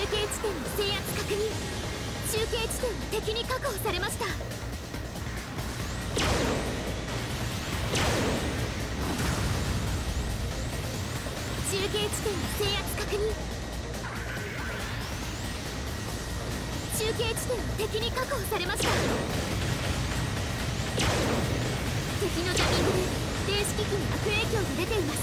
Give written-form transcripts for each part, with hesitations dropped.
地点の制圧確認。中継地点は敵に確保されました。中継地点の制圧確認。中継地点は敵に確保されました。敵のジャミングで電子機器に悪影響が出ています。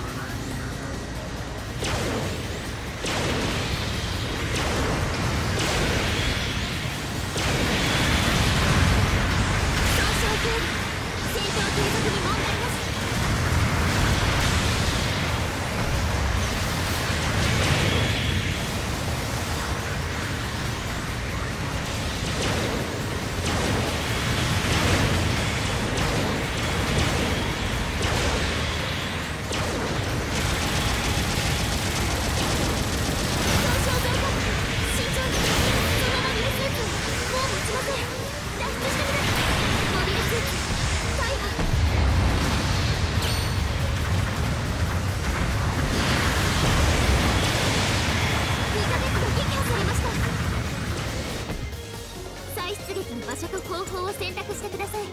場所と方法を選択してください。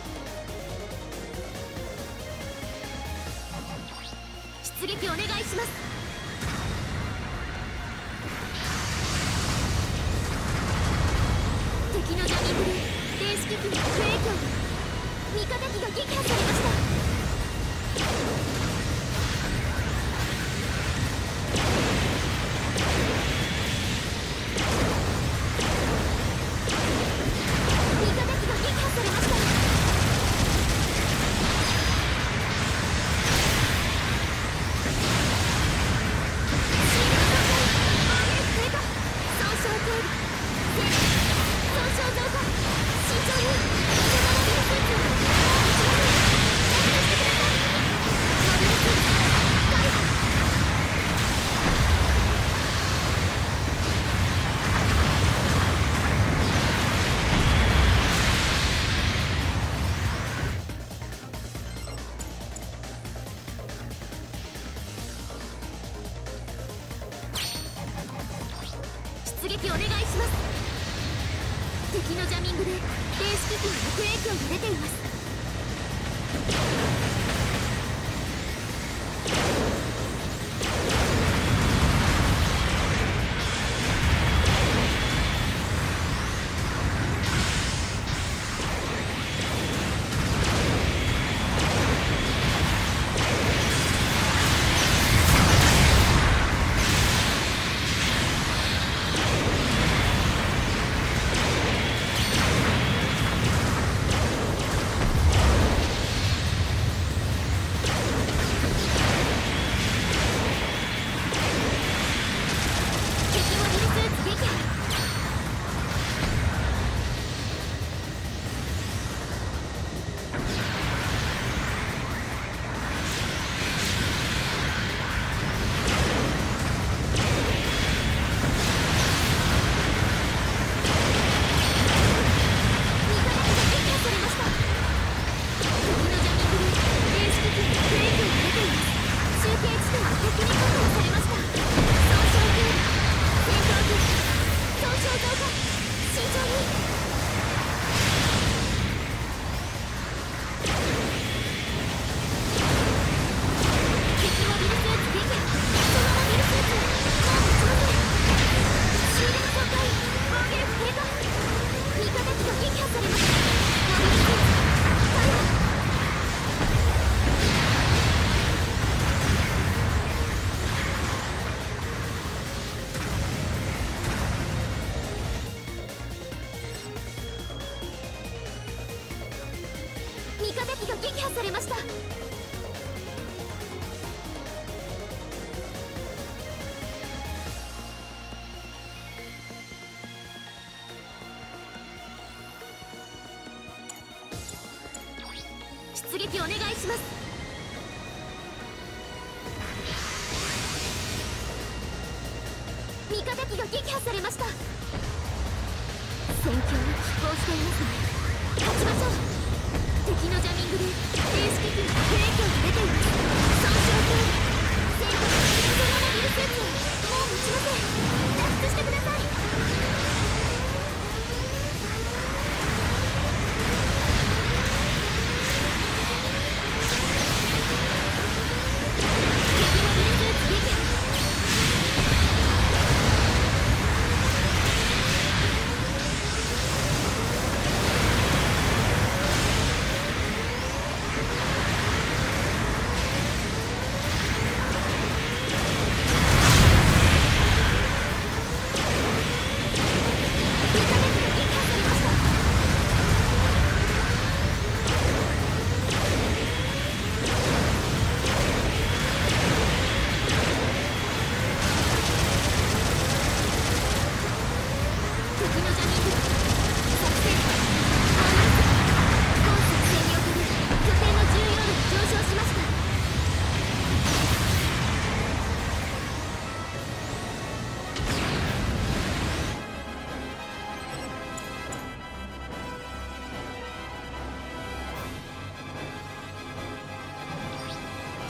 出撃お願いします。敵のジャミングで電子機器に悪影響が。味方機が撃破されました。出撃お願いします。敵のジャミングで電子機器に悪影響が出ています。味方機が撃破されました。出撃お願いします。味方機が撃破されました。戦況は拮抗していますね。勝ちましょう。敵のジャミングで電子機器に悪影響が出ています。損傷系戦闘のそのまま許せずもう持ちません。脱出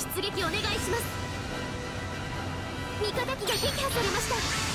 出撃お願いします。味方機が撃破されました。